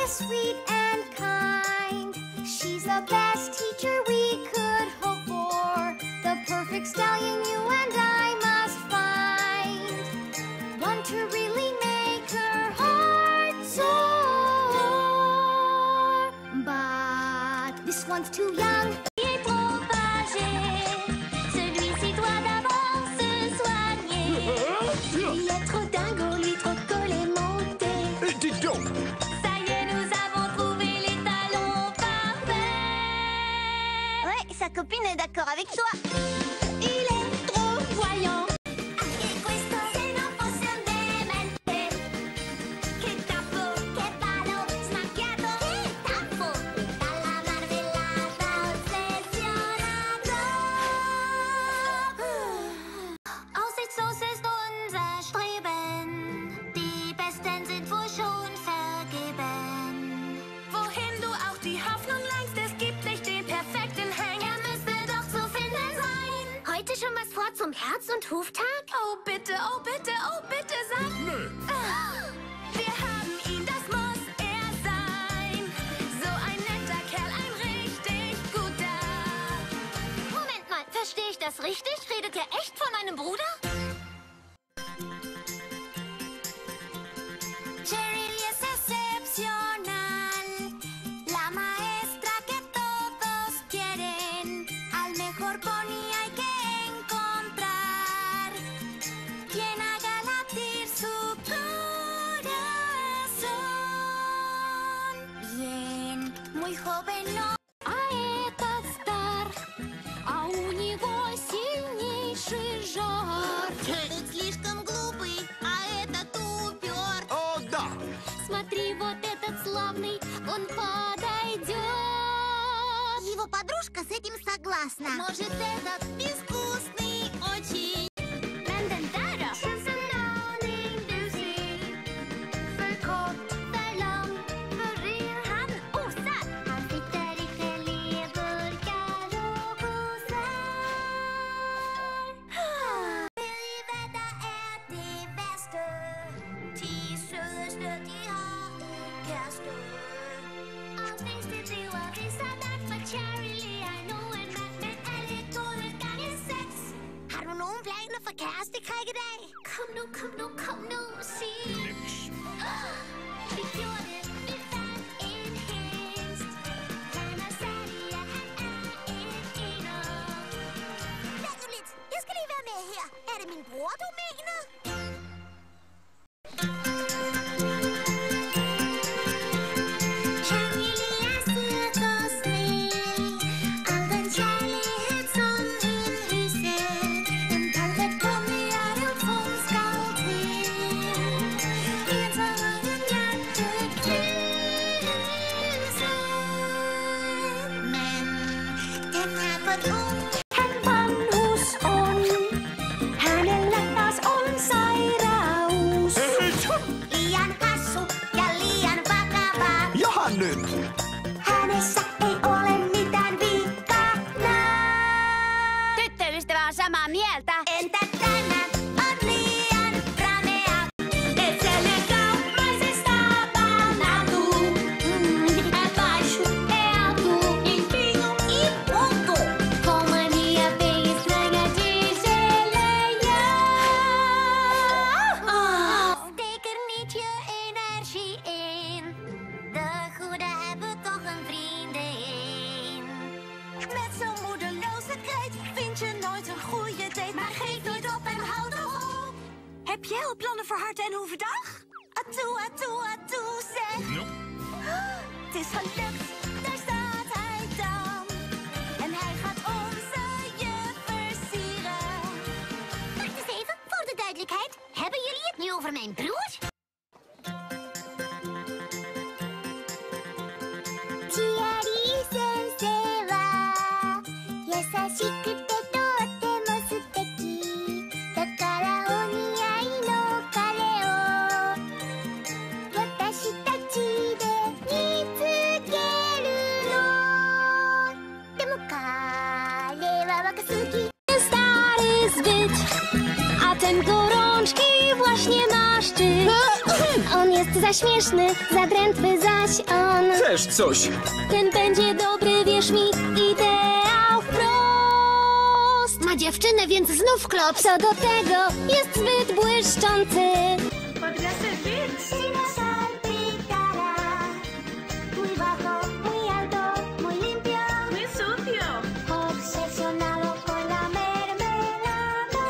sweet and kind. She's the best teacher we could hope for. The perfect stallion you and I must find. One to really make her heart soar. But this one's too young. Sa copine est d'accord avec toi. Il est trop voyant. Anche questo se non fosse un demente. Che tappo, che palo, smacchiato. Che tappo. Dalla marmellata ossessionato. Aussichtslos ist unser Streben. Die Besten sind wohl schon vergeben. Wohin du auch die Hoffnung lenkst, es gibt nicht den perfekten Hänger. Heute schon was vor zum Herz- und Hoftag? Oh bitte, oh bitte, oh bitte, sag. Nö. Wir haben ihn, das muss er sein. So ein netter Kerl, ein richtig guter. Moment mal, verstehe ich das richtig? Redet ihr echt von meinem Bruder? Jerry es excepcional. La maestra que todos quieren. Al mejor pony hay que encontrar. Quien haga latir su corazón. Bien, muy joven, no. А этот стар, а у него сильнейший жар. Ты слишком глупый, а этот упер. О, да! Смотри, вот этот славный, он подойдет. Его подружка с этим согласна. Может, этот безвкусный очень. For kærestekrig i dag. Kom nu, kom nu, kom nu, sig. Vi gjorde det, vi fandt en hest. Han er særlig, ja, han er en ener. Vent nu lidt, jeg skal lige være med her. Er det min bror, du mener? Hänessä ei ole mitään vikaa. Tyttöystävä on samaa mieltä. Entä tämä on liian ramea? Et se legalmaisesta banado. É baixo, é alto, enfim, e ponto. Com mania bem estranha de geleia. Steek er niet je energie in. De goede hebben toch een vriendin. Met zo'n moedeloosheid vind je nooit een goede date. Maar geef niet op en houd op. Heb jij al plannen voor hart en hoevendag? Atoe, atoe, atoe, zeg. Nope. Het is gelukt, daar staat hij dan. En hij gaat onze je versieren. Wacht eens even, voor de duidelijkheid. Hebben jullie het nu over mijn broer? A ten gorączki właśnie masz ty. On jest za śmieszny, zadrętwy zaś on. Też coś. Ten będzie dobry, wierz mi, ideał wprost. Ma dziewczynę, więc znów klops. Co do tego jest zbyt błyszczący. Podría servir. Sin salpicará. Muy bajo, muy alto, muy limpio. Muy sucio. Obsesionado con la mermelada.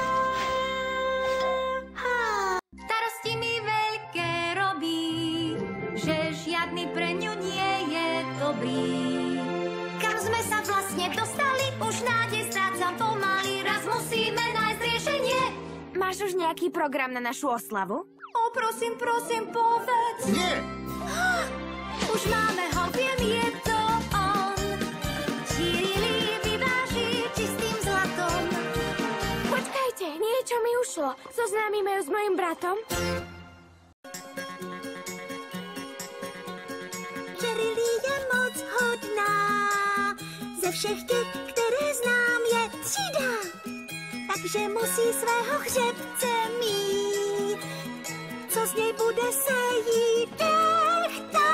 Starosti mi veľké robí, že žiadny pre ňu nie je dobrý. Kam sme sa vlastne dostali? Už nádej strácam pomaly. Raz musíme nájsť riešenie. Máš už nejaký program na našu oslavu? O, prosím, povedz. Nie! Už máme ho, viem, je to on. Čili vyváži čistým zlatom. Počkajte, niečo mi ušlo. Zoznámime ju s mojim bratom? Čerily je moc hodná. Ze všech těch, které znám, je třída. Takže musí svého hřebce mít. Co z něj bude se jí dech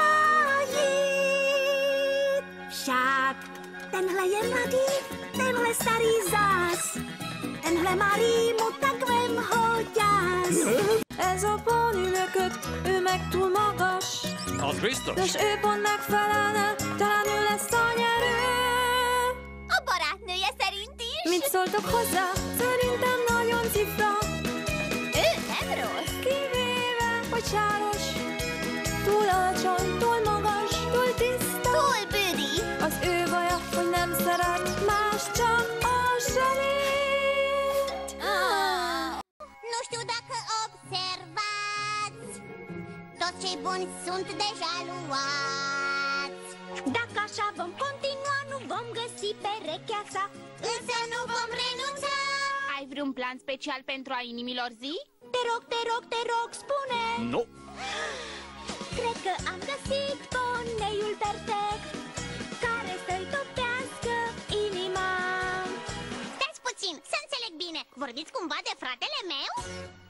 tajit. Však tenhle je mladý, tenhle starý zás. Tenhle malý mu tak vem ho gyász. Ez a póni lökött, ő meg túl magas. Az biztos. És ő pont megfelelne, talán ő lesz a nyerő. A barátnője szerint is. Mit szóltok hozzá? Szerintem nagyon cifra. Ő nem rossz. Kivéve, hogy sáros. Túl alacsony, túl magas, túl tiszta. Túl büdi. Az ő baja, hogy nem szeret más, csak a zsenit. Nu știu dacă observați, toți cei buni sunt deja luați. Dacă așa vom continua, nu vom găsi perechea sa, însă nu vom renunța. Ai vreun plan special pentru a inimilor zi? Te rog, te rog, te rog, spune. Nu. Cred că am găsit poneiul perfect, care să-i topească inima. Stați puțin, să înțeleg bine, vorbiți cumva de fratele meu?